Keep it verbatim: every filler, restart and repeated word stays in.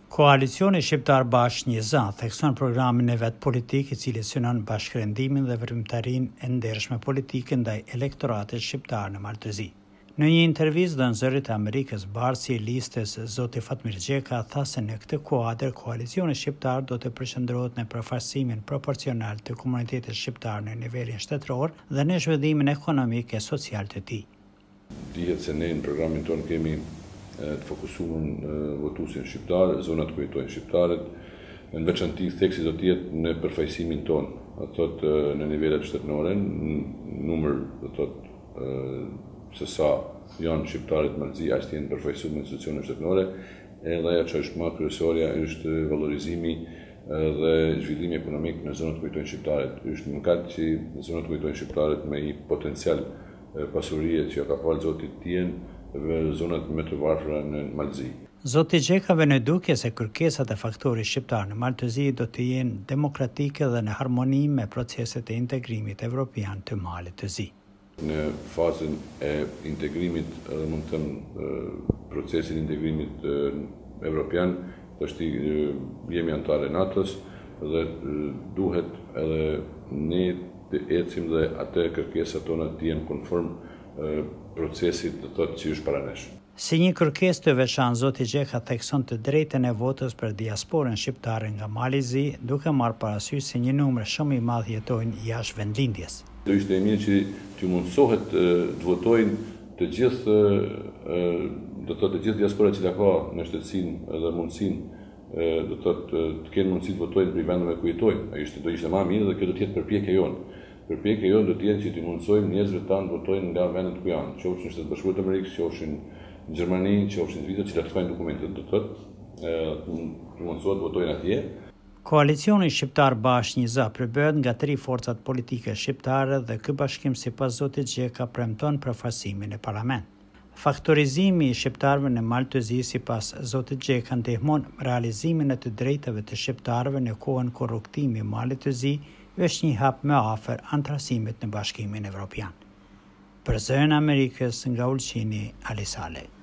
Koalicioni Shqiptar Bashkë një za thekson programin e vet politik i cili synon bashkërendimin dhe veprimtarinë e ndershme politike ndaj elektoratit shqiptar në Maltëzi. Në një intervistë dhënë Zërit të Amerikës, barsi i listës zoti Fatmir Gjeka tha se në këtë kuadër koalicioni shqiptar do të përqendrohet në përfaqësimin proporcional të komunitetit shqiptar në nivelin shtetëror dhe në zhvillimin ekonomik e social të tij. Dihet se ne në programin tonë kemi të fokusuar në votuesin shqiptar, zonat ku jetojnë shqiptarët, në veçanti theksi do të jetë në përfaqësimin tonë, do të thotë në nivelet shtetërore, numër do të thotë se sa janë shqiptarët në Maltëzi, aq të jenë përfaqësuar në institucione shtetërore, edhe ajo që është më kryesorja është valorizimi dhe zhvillimi ekonomik në zonat ku jetojnë shqiptarët. Është në kaq që zonat ku jetojnë shqiptarët me një potencial pasurie që ka falë zotit tjen zonat më të varfëra në Maltëzi. Zoti Gjeka vënë duke se kërkesat e faktorit shqiptar në Maltëzi do të jenë demokratike dhe në harmoni me proceset e integrimit evropian të Maltëzi. Në fazën e integrimit, edhe mund të them procesin e integrimit evropian, është jemi anëtarë e NATO-s dhe duhet edhe ne të ecim dhe atë kërkesat tona të jenë konform procesit të thotë që është paranesh. Si një kërkesë të veçantë, zoti Gjeka thekson të drejtën e votës për diasporën shqiptare nga Malezi, duke marrë parasysh se një numër shumë i madh jetojnë jashtë vendlindjes. Do ishte e mirë që të mundsohet të votojnë të gjithë, do të thotë të gjithë diaspora që ka në shtetësinë dhe mundësinë, do të thotë të kenë mundësi të votojnë për vendeve ku jetojnë. Ai ishte do ishte më mirë dhe kjo do të jetë përpjekja jonë. Përpjekja jonë do të jetë që të mundsojmë njerëzve tanë të votojnë nga vendet ku janë, qofshin në Shtetet Bashkuara të Amerikës, qofshin në Gjermani, qofshin në Zvicër, që të fajnë dokumentet, do të thotë të mundsohet të votojnë atje. Koalicioni Shqiptar Bashkë një za përbëhet nga tri forcat politike shqiptare dhe ky bashkim sipas zotit Gjeka premton përfaqësimin në parlament. Faktorizimi i shqiptarëve në Maltëzi sipas zotit Gjeka ndihmon realizimin e të drejtave të shqiptarëve në kohën kur rrugtimi i Maltëzi është një hap më afër anëtarësimit në Bashkimin Evropian. Për Zërin e Amerikës nga Ulqini, Ali Saleh.